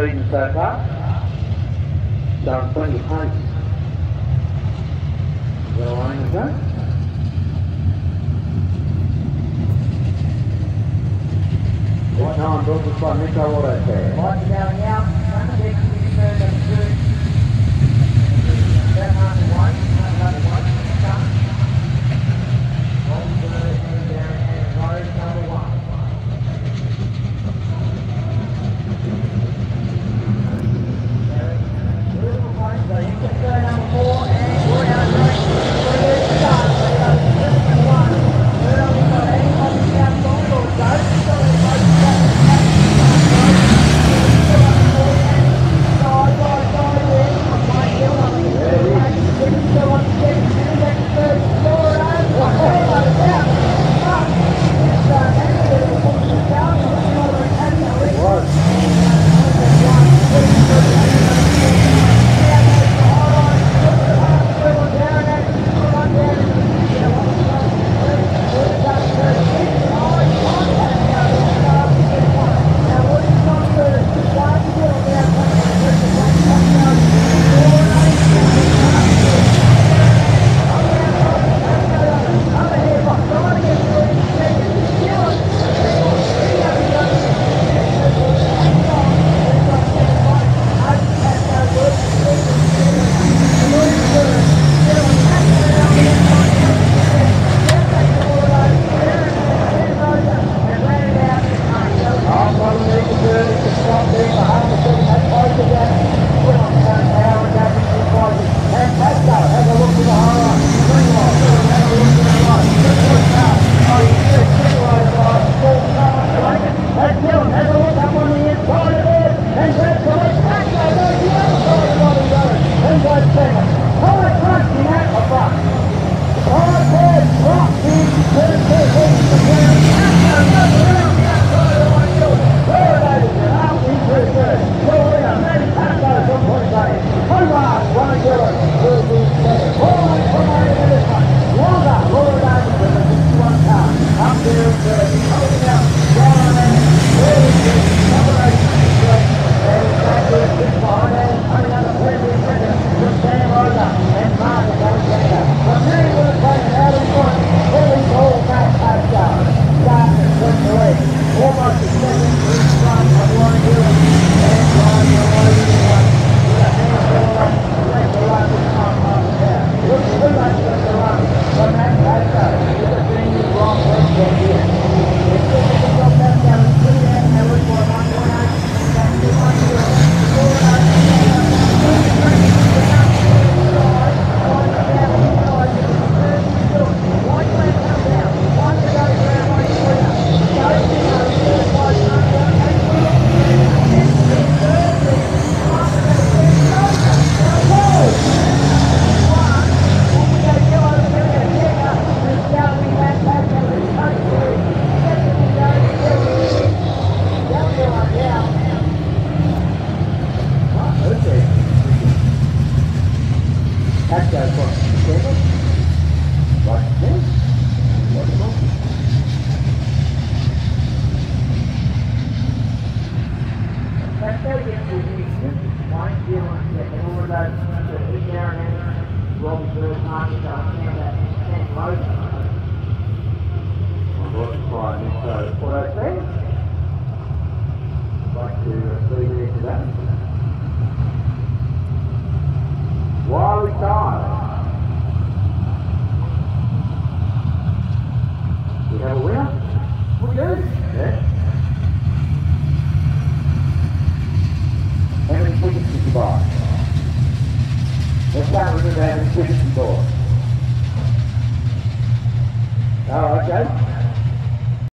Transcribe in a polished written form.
speeding so far. Showing plenty of pace. Is that all right with that? Right now I'm built by Nico Auto Care. Lights are going out. Next to you, third number 2. That number 1. Number 1. Road number 1. Beautiful point. So you get third number 4 and we're out of right. We're start. So you got number 1. Third number 4. Anybody down long or don't. So everybody down. Back to 3 minutes of that.